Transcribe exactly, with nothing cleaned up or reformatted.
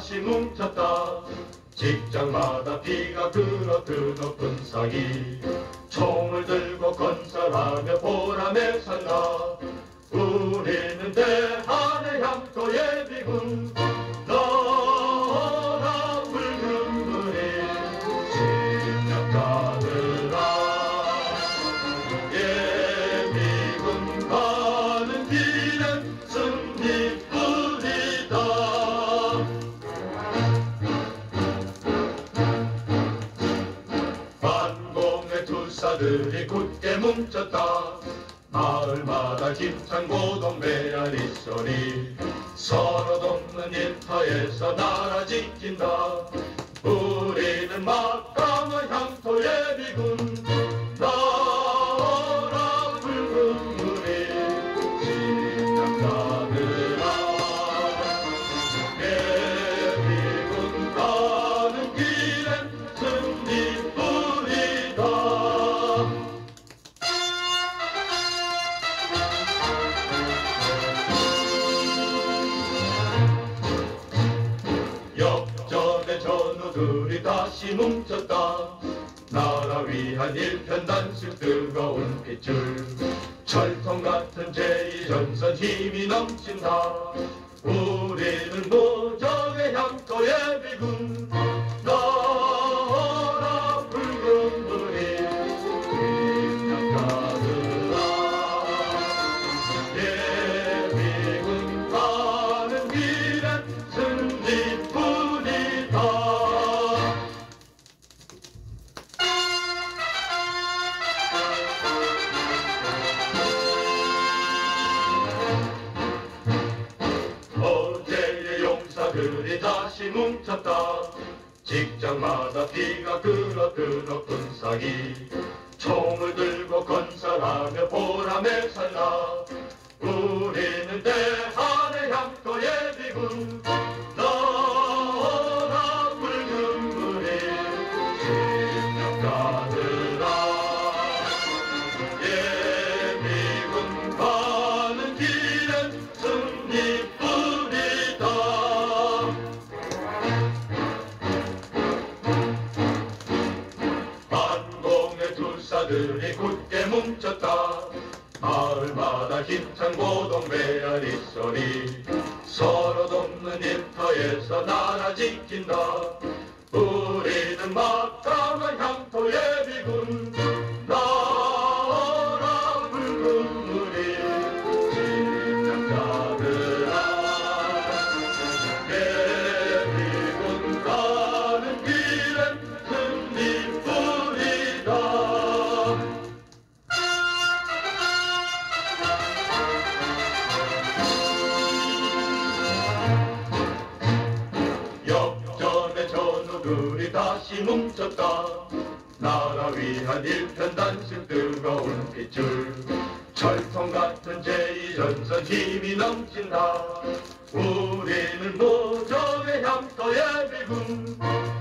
다시 뭉쳤다. 직장마다 비가 그어 드높은 상이 총을 들고 건설하며 보람에 산다. 우리는 대한의 향토 예비군 너나 붉은 불이 침략자들아. 예비군 가는 길엔 승리뿐이다. 반공의 투사들이 굳게 뭉쳤다. 마을마다 힘찬 고동 메아리 소리 서로 돕는 일터에서 나라 지킨다. 우리는 막강한 향토 예비군 나라 붉은 불이 침략자들아. 예비군 가는 길엔 승리뿐이다. 역전의 전우들이 다시 뭉쳤다. 나라 위한 일편단식 뜨거운 핏줄 철통 같은 제이 전선 힘이 넘친다. 우리는 무적의 향토 예비군 나라 붉은 불이 침략자들아. 예비군 가는 길엔 승리뿐이다. 어제의 용사들이 다시 뭉쳤다. 직장마다 비가 그어 드높은 상이 총을 들고 건설하며 보람에 살라. 우리는 대한의 향토 예비군 너나 붉은 불이 침략자들아. 예비군 가는 길엔 승리뿐이다. 반공의 투사들이 굳게 뭉쳤다. 마을마다 힘찬 고동 메아리 소리 서로 돕는 일터에서 나라 지킨다. 우리는 막강한 향토 예비군 나라 붉은 불이 침략자들아. 예비군 가는 길엔 승리뿐이다. 역전의 전우들이 다시 뭉쳤다. 나라 위한 일편단식 뜨거운 핏줄 철통 같은 제이 전선 힘이 넘친다. 우리는 무적의 향토 예비군